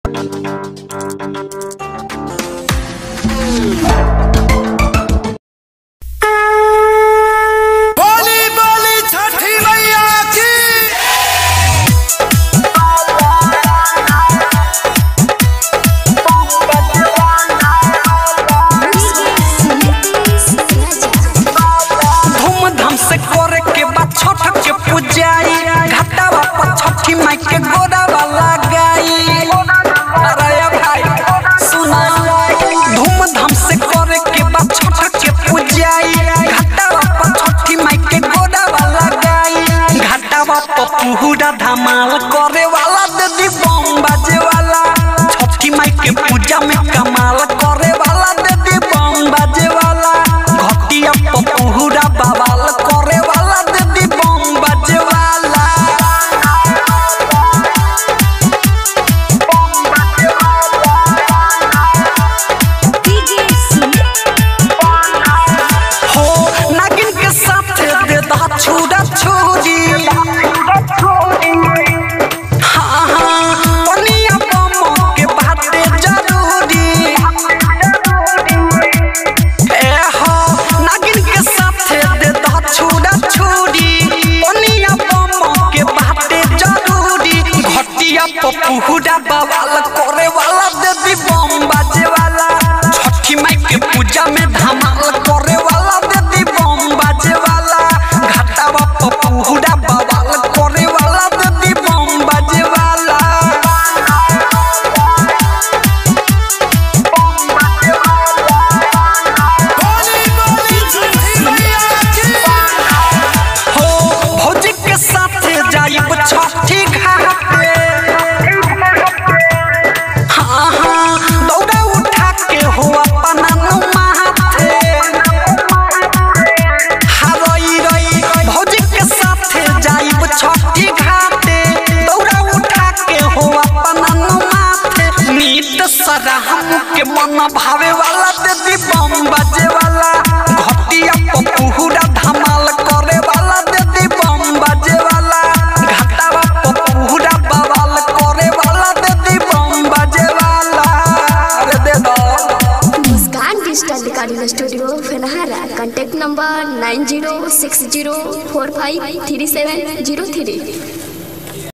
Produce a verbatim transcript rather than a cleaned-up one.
पूरा धमाल करे वाला दीदी बम बाजे वाला छठी माई के पूजा में कमाल करे वाला दीदी बम बाजे वाला घटिया पूरा बवाल करे वाला दीदी बम बाजे वाला हो नागिन के साथ दे दा छुरा छुरी पूरा बवाल करे वाला दीदी बम बाजे वाला छठी माई के पूजा में धमाल करे वाला दीदी बम बाजे वाला घाटावा पूरा बवाल करे वाला दीदी बम बाजे वाला हो भौजी के साथ जाइब छठी घाट के मन भावे वाला दीदी बम बाजे वाला घटिया पूरा धमाल करे वाला दीदी बम बाजे वाला घाटावा पूरा बवाल करे वाला दीदी बम बाजे वाला अरे दे दो Muskan digital recording studio Fenhara contact number nine zero six zero four five three seven zero three.